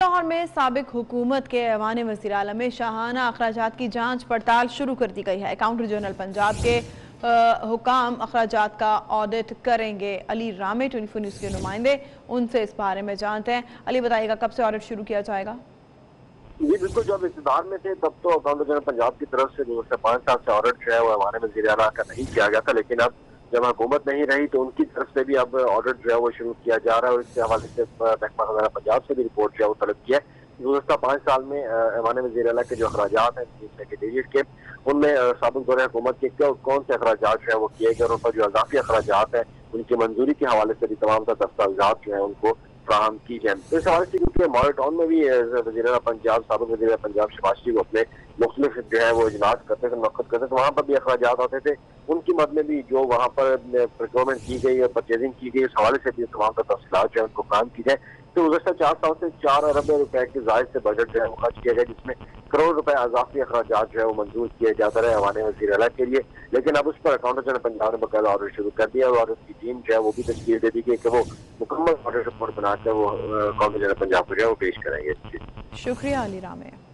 लाहौर में साबिक हुकूमत के ऐवान वज़ीर आला में शाहाना अखराजात की जांच पड़ताल शुरू कर दी गई है। अकाउंटेंट जनरल पंजाब के हुकाम अखराजात का ऑडिट करेंगे। अली रामे 24 न्यूज़ के नुमाइंदे उनसे इस बारे में जानते हैं। अली बताइएगा, कब से ऑडिट शुरू किया जाएगा? जी बिल्कुल, जब इक़्तिदार में थे तब तो अकाउंटेंट जनरल पंजाब की तरफ से गुज़श्ता 5 साल से ऑडिट जो है वो हमारे वज़ीर आला का नहीं किया गया था, लेकिन अब जब हुकूमत नहीं रही तो उनकी तरफ से भी अब ऑडिट जो है वो शुरू किया जा रहा है। और इसके हवाले से महकमा खजाना पंजाब से भी रिपोर्ट जो है वो तलब किया है। गुज़श्ता 5 साल में ऐवान वज़ीर आला के जो अखराजात हैं सेक्रेटेरिएट के, उनमें साबिक़ दौर हुकूमत के कौन से अखराजात जो है वो किए गए और उन पर जो अज़ाफ़ी अखराजात हैं उनकी मंजूरी के हवाले से भी तमाम दस्तावेज़ात जो है उनको फराहम की जाए। तो इस हवाले से क्योंकि मॉनिटॉन में भी वज़ीर आला पंजाब साबिक़ वज़ीर आला पंजाब शहबाज शरीफ अपने मुख्तलिफ जो है वो इजलास करते थे, मुनक़्क़िद करते थे, तो वहाँ पर भी अखराजात आते थे। उनकी मद में भी जो वहाँ पर प्रोक्योरमेंट की गई और परचेजिंग की गई, इस हवाले से भी तमाम तफसीलात जो है उनको काम की जाए। तो गुज़श्ता 4 साल से 4 अरब रुपए के जायद से बजट जो है वो खर्च किया गया, जिसमें करोड़ रुपए अज़ाफ़ी अखराजात जो है वो मंजूर किए जाते रहे हवाले वज़ीर आला के लिए। लेकिन अब उस पर अकाउंटेंट जनरल पंजाब ने बाकायदा ऑडिट शुरू कर दिया और उसकी टीम जो है वो भी तश्कील दे दी गई कि वो मुकम्मल ऑडिट रिपोर्ट बनाकर वो अकाउंटेंट जनरल पंजाब को जो है वो पेश करेंगे। शुक्रिया अली रामे।